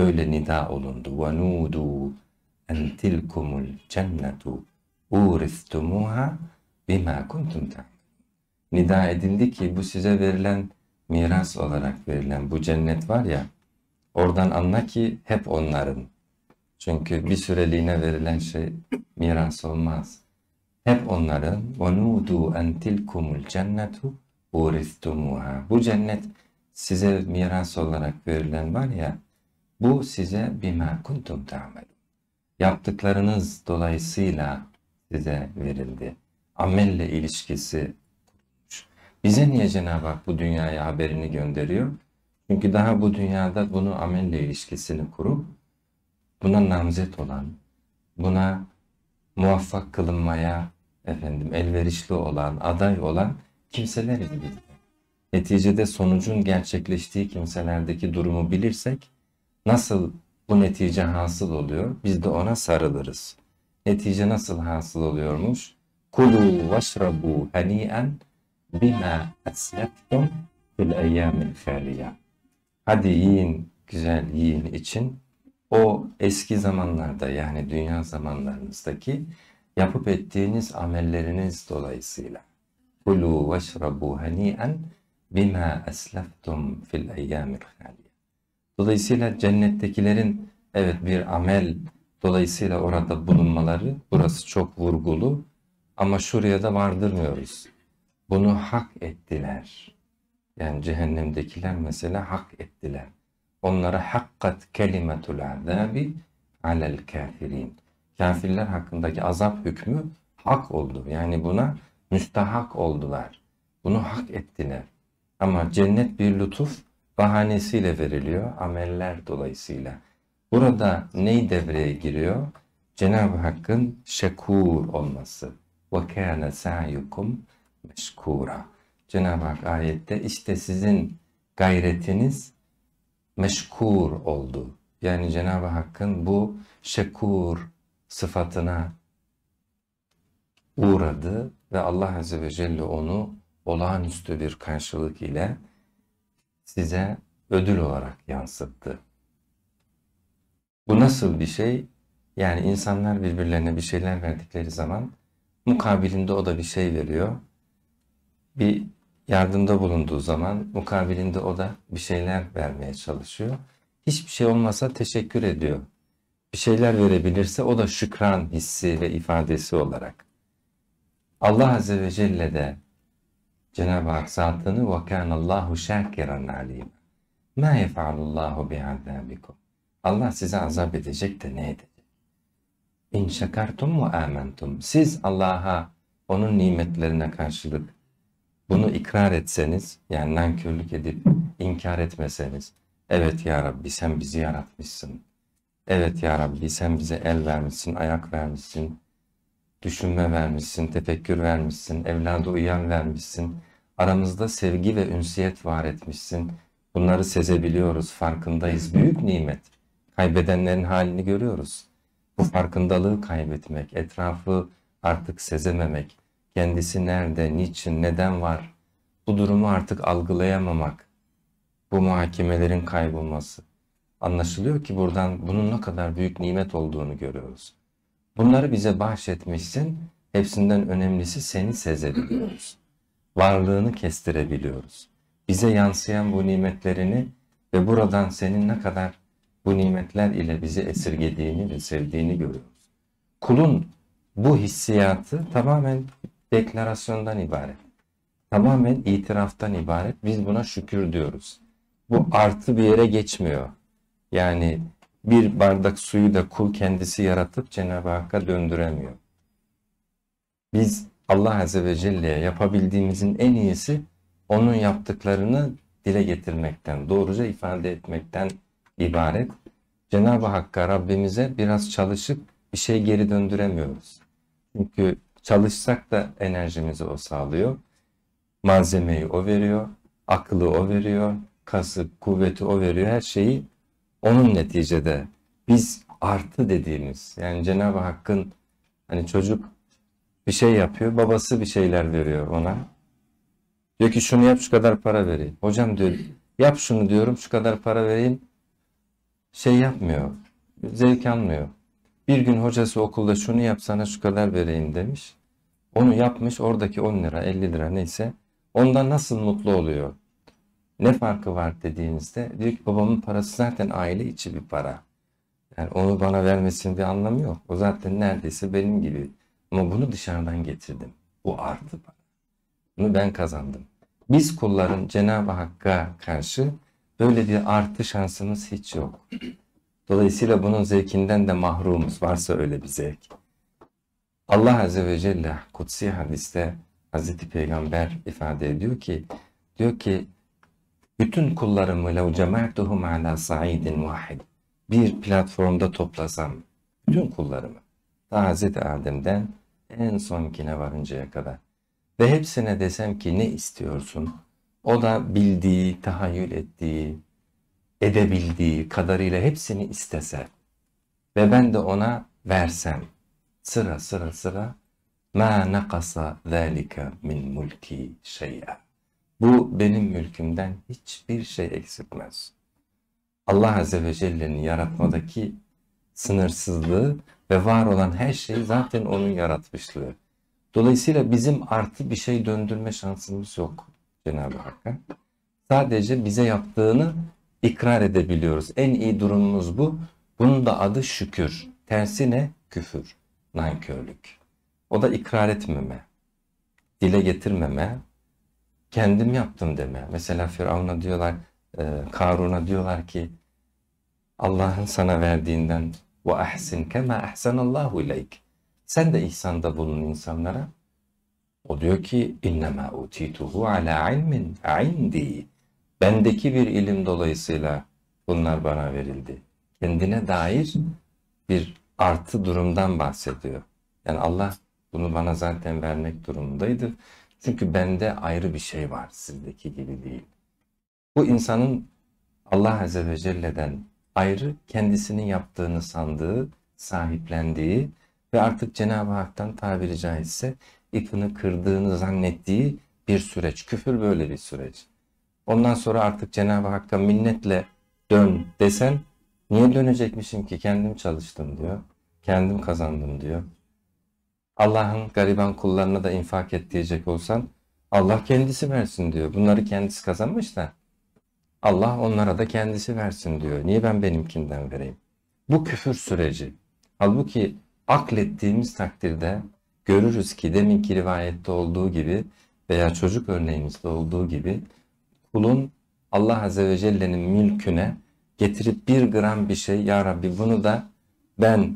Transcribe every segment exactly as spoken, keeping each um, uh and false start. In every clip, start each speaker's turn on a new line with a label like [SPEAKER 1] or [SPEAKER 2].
[SPEAKER 1] Öyle nida olundu. وَنُودُوا اَنْ تِلْكُمُ الْجَنَّةُ اُورِثْتُمُوهَا بِمَا كُنْتُمْ تَعْمَلُونَ. Nida edildi ki bu size verilen, miras olarak verilen bu cennet var ya, oradan anla ki hep onların. Çünkü bir süreliğine verilen şey miras olmaz. Hep onların. وَنُودُوا اَنْ تِلْكُمُ الْجَنَّةُ اُورِثْتُمُوهَا. Bu cennet size miras olarak verilen var ya, bu size بِمَا كُنْتُمْ تَعْمَلُونَ. Yaptıklarınız dolayısıyla size verildi. Amelle ilişkisi kurulmuş. Bize niye Cenab-ı Hak bu dünyaya haberini gönderiyor? Çünkü daha bu dünyada bunu amelle ilişkisini kurup, buna namzet olan, buna muvaffak kılınmaya efendim elverişli olan, aday olan kimseleriz biz. Neticede sonucun gerçekleştiği kimselerdeki durumu bilirsek, nasıl bu netice hasıl oluyor? Biz de ona sarılırız. Netice nasıl hasıl oluyormuş? Kulu veşrabu hani'en bima esleftum fil eyyamil khaliya. Hadi yiyin, güzel yiyin için o eski zamanlarda, yani dünya zamanlarınızdaki yapıp ettiğiniz amelleriniz dolayısıyla. Kulu veşrabu hani'en bima esleftum fil eyyamil khaliya. Dolayısıyla cennettekilerin evet bir amel dolayısıyla orada bulunmaları, burası çok vurgulu ama şuraya da vardırmıyoruz. Bunu hak ettiler. Yani cehennemdekiler mesela hak ettiler. Onlara hakkat kelimetul azabi alel kafirin. Kafirler hakkındaki azap hükmü hak oldu. Yani buna müstahak oldular. Bunu hak ettiler. Ama cennet bir lütuf bahanesiyle veriliyor, ameller dolayısıyla. Burada ney devreye giriyor? Cenab-ı Hakk'ın şekur olması. وَكَانَ سَعْيُكُمْ meşkura. Cenab-ı Hak ayette işte sizin gayretiniz meşkur oldu. Yani Cenab-ı Hakk'ın bu şekur sıfatına uğradı ve Allah Azze ve Celle onu olağanüstü bir karşılık ile size ödül olarak yansıttı. Bu nasıl bir şey? Yani insanlar birbirlerine bir şeyler verdikleri zaman mukabilinde o da bir şey veriyor. Bir yardımda bulunduğu zaman mukabilinde o da bir şeyler vermeye çalışıyor. Hiçbir şey olmasa teşekkür ediyor. Bir şeyler verebilirse o da şükran hissi ve ifadesi olarak. Allah Azze ve Celle de Cenab-ı Hak zatını وَكَانَ اللّٰهُ شَاكِرًا عَلِيمًا مَا يَفْعَلُ اللّٰهُ بِعَذَابِكُمْ. Allah size azap edecek de ne edecek? İn şekertum ve amentum. Siz Allah'a, onun nimetlerine karşılık bunu ikrar etseniz, yani nankörlük edip inkar etmeseniz, evet ya Rabbi sen bizi yaratmışsın. Evet ya Rabbi sen bize el vermişsin, ayak vermişsin, düşünme vermişsin, tefekkür vermişsin, evladı uyan vermişsin. Aramızda sevgi ve ünsiyet var etmişsin. Bunları sezebiliyoruz, farkındayız. Büyük nimet. Kaybedenlerin halini görüyoruz. Bu farkındalığı kaybetmek, etrafı artık sezememek, kendisi nerede, niçin, neden var, bu durumu artık algılayamamak, bu muhakemelerin kaybolması. Anlaşılıyor ki buradan bunun ne kadar büyük nimet olduğunu görüyoruz. Bunları bize bahşetmişsin, hepsinden önemlisi seni sezebiliyoruz. Varlığını kestirebiliyoruz. Bize yansıyan bu nimetlerini ve buradan senin ne kadar bu nimetler ile bizi esirgediğini ve sevdiğini görüyoruz. Kulun bu hissiyatı tamamen deklarasyondan ibaret. Tamamen itiraftan ibaret. Biz buna şükür diyoruz. Bu artı bir yere geçmiyor. Yani bir bardak suyu da kul kendisi yaratıp Cenab-ı Hakk'a döndüremiyor. Biz Allah Azze ve Celle'ye yapabildiğimizin en iyisi onun yaptıklarını dile getirmekten, doğruca ifade etmekten ibaret. Cenab-ı Hakk'a, Rabbimize biraz çalışıp bir şey geri döndüremiyoruz. Çünkü çalışsak da enerjimizi o sağlıyor. Malzemeyi o veriyor, aklı o veriyor, kasıp kuvveti o veriyor, her şeyi onun neticede. Biz artı dediğimiz, yani Cenab-ı Hakk'ın hani çocuk bir şey yapıyor, babası bir şeyler veriyor ona. Diyor ki şunu yap, şu kadar para vereyim. Hocam diyor, yap şunu diyorum, şu kadar para vereyim. şey yapmıyor, zevk almıyor. Bir gün hocası okulda şunu yapsana şu kadar vereyim demiş. Onu yapmış, oradaki on lira, elli lira neyse. Ondan nasıl mutlu oluyor? Ne farkı var dediğinizde diyor ki babamın parası zaten aile içi bir para. Yani onu bana vermesinin bir anlamı yok. O zaten neredeyse benim gibi. Ama bunu dışarıdan getirdim. Bu artı bana. Bunu ben kazandım. Biz kulların Cenab-ı Hakk'a karşı böyle bir artı şansımız hiç yok. Dolayısıyla bunun zevkinden de mahrumuz. Varsa öyle bir zevk. Allah Azze ve Celle kutsi hadiste Hazreti Peygamber ifade ediyor ki, diyor ki bütün kullarımı lev cema'tuhum ala sa'idin vahid, bir platformda toplasam bütün kullarımı ta Hazreti Adem'den en sonkine varıncaya kadar ve hepsine desem ki ne istiyorsun? O da bildiği, tahayyül ettiği, edebildiği kadarıyla hepsini istese ve ben de ona versem sıra sıra sıra ma nakasa zalika min mulki şey'a. Bu benim mülkümden hiçbir şey eksiltmez. Allah Azze ve Celle'nin yaratmadaki sınırsızlığı ve var olan her şey zaten onun yaratmışlığı. Dolayısıyla bizim artı bir şey döndürme şansımız yok Cenab-ı Hakk'a. Sadece bize yaptığını ikrar edebiliyoruz. En iyi durumumuz bu. Bunun da adı şükür. Tersi ne? Küfür, nankörlük. O da ikrar etmeme, dile getirmeme, kendim yaptım deme. Mesela Firavun'a diyorlar, e, Karun'a diyorlar ki Allah'ın sana verdiğinden ve ahsin kema ahsanallahu ileyk. Sen de ihsanda bulun insanlara. O diyor ki innema utituhu ala ilmin indi. Bendeki bir ilim dolayısıyla bunlar bana verildi. Kendine dair bir artı durumdan bahsediyor. Yani Allah bunu bana zaten vermek durumundaydı. Çünkü bende ayrı bir şey var, sizdeki gibi değil. Bu insanın Allah Azze ve Celle'den ayrı kendisinin yaptığını sandığı, sahiplendiği ve artık Cenab-ı Hak'tan tabiri caizse ipini kırdığını zannettiği bir süreç. Küfür böyle bir süreç. Ondan sonra artık Cenab-ı Hakk'a minnetle dön desen, niye dönecekmişim ki, kendim çalıştım diyor. Kendim kazandım diyor. Allah'ın gariban kullarına da infak et diyecek olsan, Allah kendisi versin diyor. Bunları kendisi kazanmış da Allah onlara da kendisi versin diyor. Niye ben benimkinden vereyim? Bu küfür süreci. Halbuki aklettiğimiz takdirde görürüz ki deminki rivayette olduğu gibi veya çocuk örneğimizde olduğu gibi kulun Allah Azze ve Celle'nin mülküne getirip bir gram bir şey, ya Rabbi bunu da ben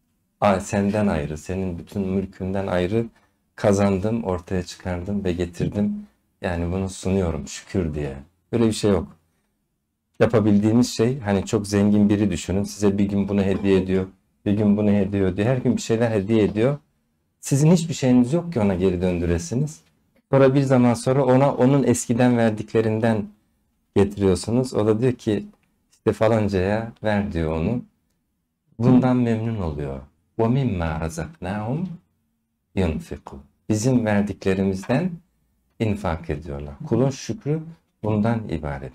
[SPEAKER 1] senden ayrı, senin bütün mülkünden ayrı kazandım, ortaya çıkardım ve getirdim. Yani bunu sunuyorum şükür diye. Böyle bir şey yok. Yapabildiğimiz şey, hani çok zengin biri düşünün, size bir gün bunu hediye ediyor, bir gün bunu hediye ediyor, her gün bir şeyler hediye ediyor. Sizin hiçbir şeyiniz yok ki ona geri döndüresiniz. Sonra bir zaman sonra ona onun eskiden verdiklerinden getiriyorsunuz. O da diyor ki işte falancaya ver diyor onu. Bundan memnun oluyor. وَمِمَّا رَزَقْنَاهُمْ يُنْفِقُونَ. Bizim verdiklerimizden infak ediyorlar. Kulun şükrü bundan ibaret.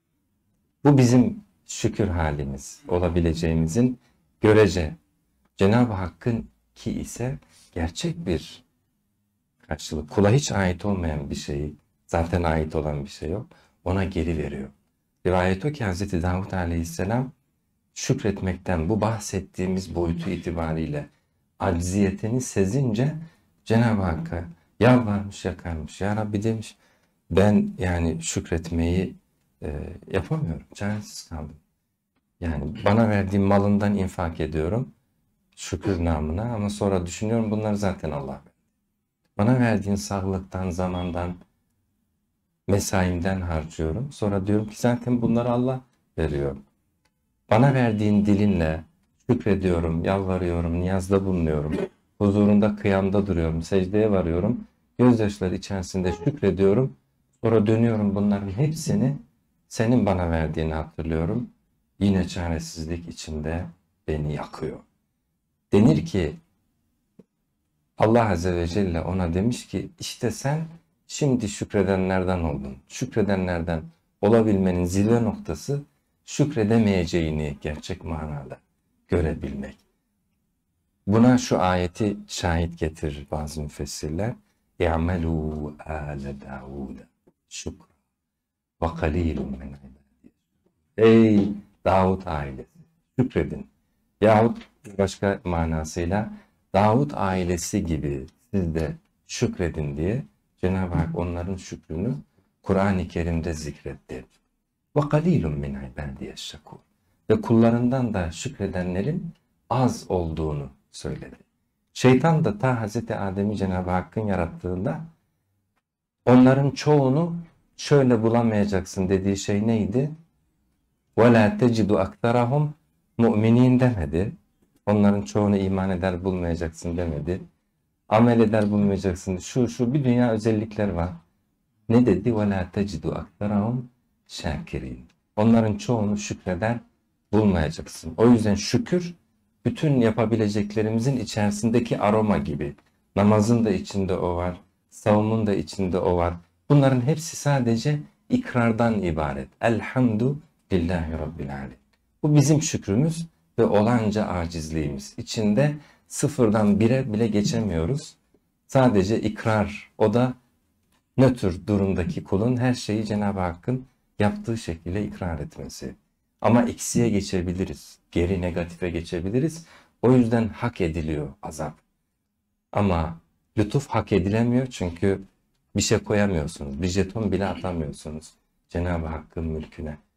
[SPEAKER 1] Bu bizim şükür halimiz, olabileceğimizin görece. Cenab-ı Hakk'ın ki ise gerçek bir karşılık. Kula hiç ait olmayan bir şeyi, zaten ait olan bir şey yok, ona geri veriyor. Rivayet o ki Hazreti Davud Aleyhisselam şükretmekten, bu bahsettiğimiz boyutu itibariyle acziyetini sezince Cenab-ı Hakk'a yalvarmış, yakarmış. Ya Rabbi demiş, ben yani şükretmeyi e, yapamıyorum, çaresiz kaldım. Yani bana verdiğin malından infak ediyorum şükür namına, ama sonra düşünüyorum bunları zaten Allah verdi. Bana verdiğin sağlıktan, zamandan, mesaimden harcıyorum. Sonra diyorum ki zaten bunları Allah veriyor. Bana verdiğin dilinle şükrediyorum, yalvarıyorum, niyazda bulunuyorum. Huzurunda kıyamda duruyorum, secdeye varıyorum. Gözyaşları içerisinde şükrediyorum. Sonra dönüyorum, bunların hepsini senin bana verdiğini hatırlıyorum. Yine çaresizlik içinde beni yakıyor. Denir ki Allah Azze ve Celle ona demiş ki işte sen şimdi şükredenlerden oldun. Şükredenlerden olabilmenin zirve noktası şükredemeyeceğini gerçek manada görebilmek. Buna şu ayeti şahit getirir bazı müfessirler. İ'melû âle Davûd şükra ve kalîlun min ibâdiyye. Ey Davud ailesi, şükredin. Yahut başka manasıyla Davud ailesi gibi siz de şükredin diye Cenab-ı Hak onların şükrünü Kur'an-ı Kerim'de zikretti. Ve kalilun min ibâdiyye şekûr. Ve kullarından da şükredenlerin az olduğunu söyledi. Şeytan da ta Hazreti Adem'i Cenab-ı Hakk'ın yarattığında onların çoğunu şöyle bulamayacaksın dediği şey neydi? وَلَا تَجِدُ أَكْتَرَهُمْ مُؤْمِنِينَ demedi. Onların çoğunu iman eder bulmayacaksın demedi. Amel eder bulmayacaksın. Şu şu bir dünya özellikler var. Ne dedi? وَلَا تَجِدُ أَكْتَرَهُمْ شَاكِرِينَ. Onların çoğunu şükreder bulmayacaksın. O yüzden şükür bütün yapabileceklerimizin içerisindeki aroma gibi. Namazın da içinde o var. Savunun da içinde o var. Bunların hepsi sadece ikrardan ibaret. Elhamdü lillahi rabbil alemin. Bu bizim şükrümüz ve olanca acizliğimiz. İçinde sıfırdan bire bile geçemiyoruz. Sadece ikrar. O da nötr durumdaki kulun her şeyi Cenab-ı Hakk'ın yaptığı şekilde ikrar etmesi. Ama eksiye geçebiliriz. Geri negatife geçebiliriz. O yüzden hak ediliyor azap. Ama lütuf hak edilemiyor çünkü bir şey koyamıyorsunuz. Bir jeton bile atamıyorsunuz Cenab-ı Hakk'ın mülküne.